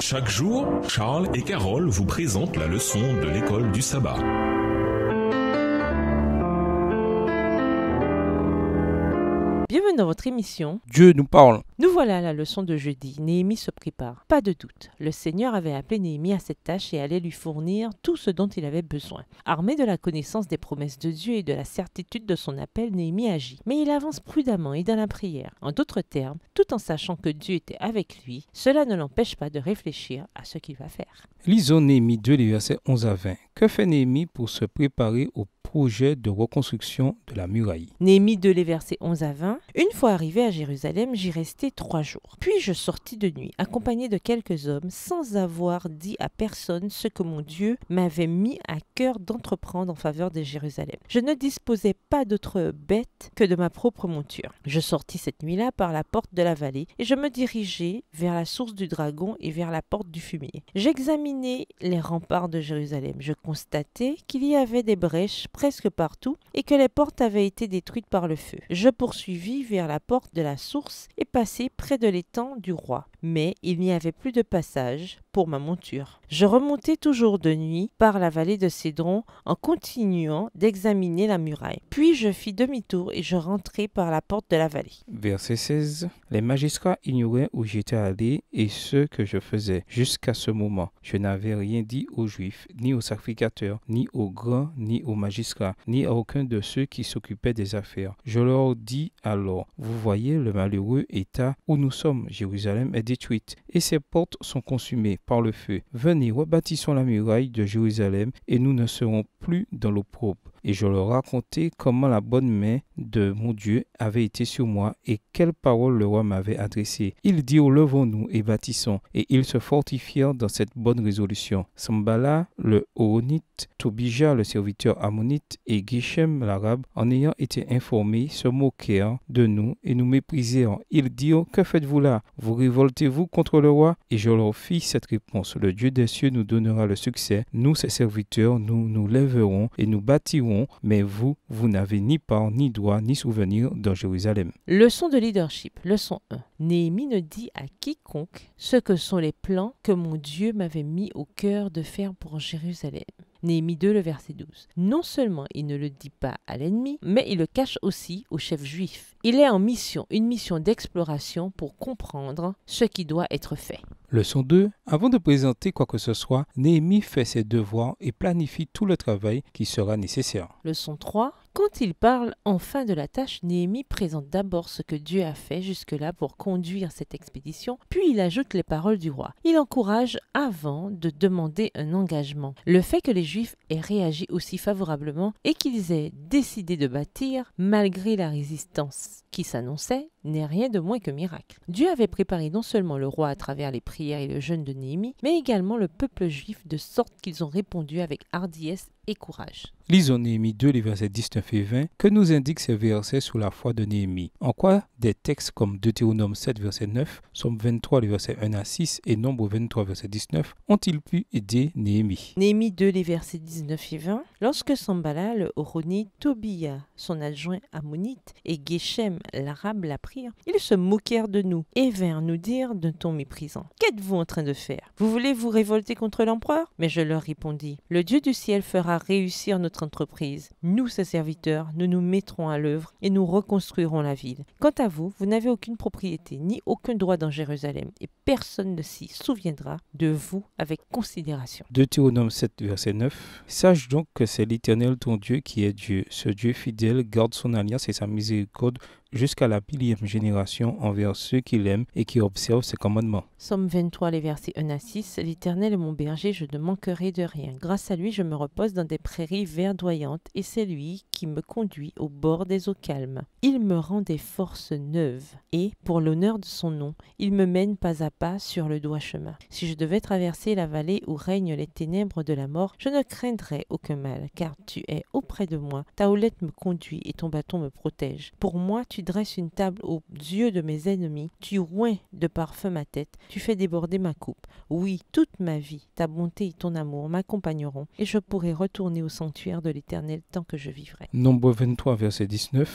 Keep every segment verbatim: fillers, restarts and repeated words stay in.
Chaque jour, Charles et Carole vous présentent la leçon de l'école du sabbat. Bienvenue dans votre émission. Dieu nous parle. Nous voilà à la leçon de jeudi. Néhémie se prépare. Pas de doute, le Seigneur avait appelé Néhémie à cette tâche et allait lui fournir tout ce dont il avait besoin. Armé de la connaissance des promesses de Dieu et de la certitude de son appel, Néhémie agit. Mais il avance prudemment et dans la prière. En d'autres termes, tout en sachant que Dieu était avec lui, cela ne l'empêche pas de réfléchir à ce qu'il va faire. Lisons Néhémie deux, les versets onze à vingt. Que fait Néhémie pour se préparer au projet de reconstruction de la muraille? Néhémie deux, les versets onze à vingt. Une fois arrivé à Jérusalem, j'y restai trois jours. Puis je sortis de nuit, accompagné de quelques hommes, sans avoir dit à personne ce que mon Dieu m'avait mis à cœur d'entreprendre en faveur de Jérusalem. Je ne disposais pas d'autre bête que de ma propre monture. Je sortis cette nuit-là par la porte de la vallée et je me dirigeai vers la source du dragon et vers la porte du fumier. J'examinai les remparts de Jérusalem. Je constatai qu'il y avait des brèches presque partout et que les portes avaient été détruites par le feu. Je poursuivis vers la porte de la source et passai près de l'étang du roi. Mais il n'y avait plus de passage pour ma monture. Je remontai toujours de nuit par la vallée de Cédron en continuant d'examiner la muraille. Puis je fis demi-tour et je rentrai par la porte de la vallée. Verset seize. Les magistrats ignoraient où j'étais allé et ce que je faisais. Jusqu'à ce moment, je n'avais rien dit aux Juifs, ni aux sacrificateurs, ni aux grands, ni aux magistrats, ni à aucun de ceux qui s'occupaient des affaires. Je leur dis alors, vous voyez le malheureux état où nous sommes. Jérusalem est détruite et ses portes sont consumées par le feu. Venez, rebâtissons la muraille de Jérusalem et nous ne serons plus dans l'opprobre. Et je leur racontai comment la bonne main de mon Dieu avait été sur moi et quelles paroles le roi m'avait adressées. Ils dirent, levons-nous et bâtissons. Et ils se fortifièrent dans cette bonne résolution. Sambala, le Horonite, Tobija, le serviteur ammonite, et Geshem, l'arabe, en ayant été informés, se moquèrent de nous et nous méprisèrent. Ils dirent, que faites-vous là? Vous révoltez-vous contre le roi? Et je leur fis cette réponse. Le Dieu des cieux nous donnera le succès. Nous, ses serviteurs, nous nous lèverons et nous bâtirons. Mais vous, vous n'avez ni part, ni droit, ni souvenir dans Jérusalem. Leçon de leadership. Leçon un. Néhémie ne dit à quiconque ce que sont les plans que mon Dieu m'avait mis au cœur de faire pour Jérusalem. Néhémie deux, le verset douze. Non seulement il ne le dit pas à l'ennemi, mais il le cache aussi aux chefs juifs. Il est en mission, une mission d'exploration pour comprendre ce qui doit être fait. Leçon deux. Avant de présenter quoi que ce soit, Néhémie fait ses devoirs et planifie tout le travail qui sera nécessaire. Leçon trois. Quand il parle enfin de la tâche, Néhémie présente d'abord ce que Dieu a fait jusque-là pour conduire cette expédition, puis il ajoute les paroles du roi. Il encourage avant de demander un engagement. Le fait que les Juifs aient réagi aussi favorablement et qu'ils aient décidé de bâtir, malgré la résistance qui s'annonçait, n'est rien de moins que miracle. Dieu avait préparé non seulement le roi à travers les prières et le jeûne de Néhémie, mais également le peuple juif de sorte qu'ils ont répondu avec hardiesse et courage. Lisons Néhémie deux, les versets dix-neuf et vingt, que nous indiquent ces versets sur la foi de Néhémie. En quoi des textes comme Deutéronome sept, verset neuf, Somme vingt-trois, les versets un à six et Nombre vingt-trois, verset dix-neuf, ont-ils pu aider Néhémie? Néhémie deux, les versets dix-neuf et vingt. Lorsque Sambala, le Horonite, Tobia, son adjoint ammonite, et Geshem, l'arabe, l'apprirent, ils se moquèrent de nous et vinrent nous dire d'un ton méprisant. Qu'êtes-vous en train de faire? Vous voulez vous révolter contre l'empereur? Mais je leur répondis, le Dieu du ciel fera réussir notre entreprise. Nous, ses serviteurs, nous nous mettrons à l'œuvre et nous reconstruirons la ville. Quant à vous, vous n'avez aucune propriété ni aucun droit dans Jérusalem et personne ne s'y souviendra de vous avec considération. Deutéronome sept, verset neuf. Sache donc que c'est l'Éternel ton Dieu qui est Dieu. Ce Dieu fidèle garde son alliance et sa miséricorde jusqu'à la millième génération envers ceux qui l'aiment et qui observent ses commandements. Somme vingt-trois, les versets un à six. L'Éternel est mon berger, je ne manquerai de rien. Grâce à lui, je me repose dans des prairies verdoyantes et c'est lui qui me conduit au bord des eaux calmes. Il me rend des forces neuves et, pour l'honneur de son nom, il me mène pas à pas sur le droit chemin. Si je devais traverser la vallée où règnent les ténèbres de la mort, je ne craindrais aucun mal, car tu es auprès de moi. Ta houlette me conduit et ton bâton me protège. Pour moi, tu dresses une table aux yeux de mes ennemis, tu oins de parfum ma tête, tu fais déborder ma coupe. Oui, toute ma vie, ta bonté et ton amour m'accompagneront, et je pourrai retourner au sanctuaire de l'Éternel tant que je vivrai. Nombre vingt-trois, verset dix-neuf.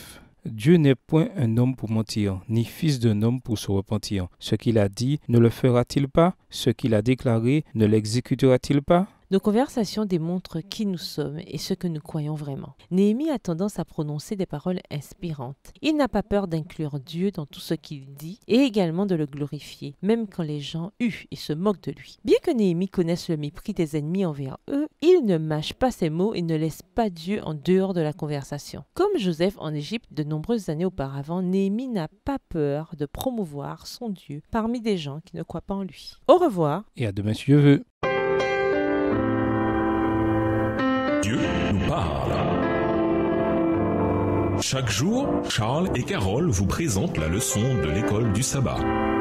Dieu n'est point un homme pour mentir, ni fils d'un homme pour se repentir. Ce qu'il a dit, ne le fera-t-il pas? Ce qu'il a déclaré, ne l'exécutera-t-il pas? Nos conversations démontrent qui nous sommes et ce que nous croyons vraiment. Néhémie a tendance à prononcer des paroles inspirantes. Il n'a pas peur d'inclure Dieu dans tout ce qu'il dit et également de le glorifier, même quand les gens huent et se moquent de lui. Bien que Néhémie connaisse le mépris des ennemis envers eux, il ne mâche pas ses mots et ne laisse pas Dieu en dehors de la conversation. Comme Joseph en Égypte de nombreuses années auparavant, Néhémie n'a pas peur de promouvoir son Dieu parmi des gens qui ne croient pas en lui. Au revoir et à demain si Dieu veut. Dieu nous parle. Chaque jour, Charles et Carole vous présentent la leçon de l'école du sabbat.